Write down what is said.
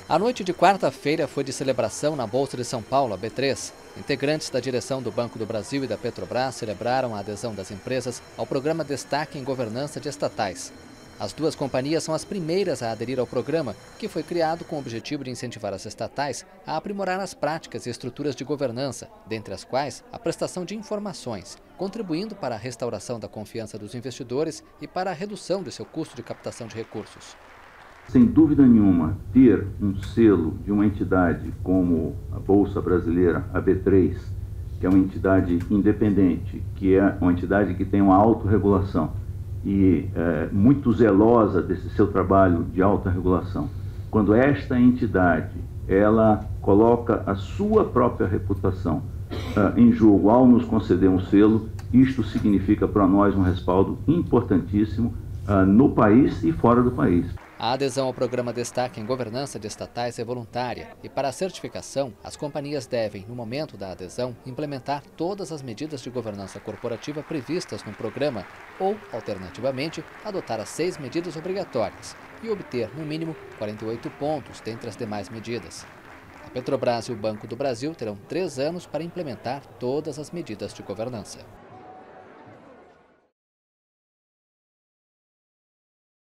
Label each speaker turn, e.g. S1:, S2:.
S1: A noite de quarta-feira foi de celebração na Bolsa de São Paulo, a B3. Integrantes da direção do Banco do Brasil e da Petrobras celebraram a adesão das empresas ao programa Destaque em Governança de Estatais. As duas companhias são as primeiras a aderir ao programa, que foi criado com o objetivo de incentivar as estatais a aprimorar as práticas e estruturas de governança, dentre as quais a prestação de informações, contribuindo para a restauração da confiança dos investidores e para a redução de seu custo de captação de recursos.
S2: Sem dúvida nenhuma, ter um selo de uma entidade como a Bolsa Brasileira, a B3, que é uma entidade independente, que é uma entidade que tem uma autorregulação e muito zelosa desse seu trabalho de autorregulação, quando esta entidade ela coloca a sua própria reputação em jogo ao nos conceder um selo, isto significa para nós um respaldo importantíssimo no país e fora do país.
S1: A adesão ao programa Destaque em Governança de Estatais é voluntária e, para a certificação, as companhias devem, no momento da adesão, implementar todas as medidas de governança corporativa previstas no programa ou, alternativamente, adotar as 6 medidas obrigatórias e obter, no mínimo, 48 pontos dentre as demais medidas. A Petrobras e o Banco do Brasil terão 3 anos para implementar todas as medidas de governança.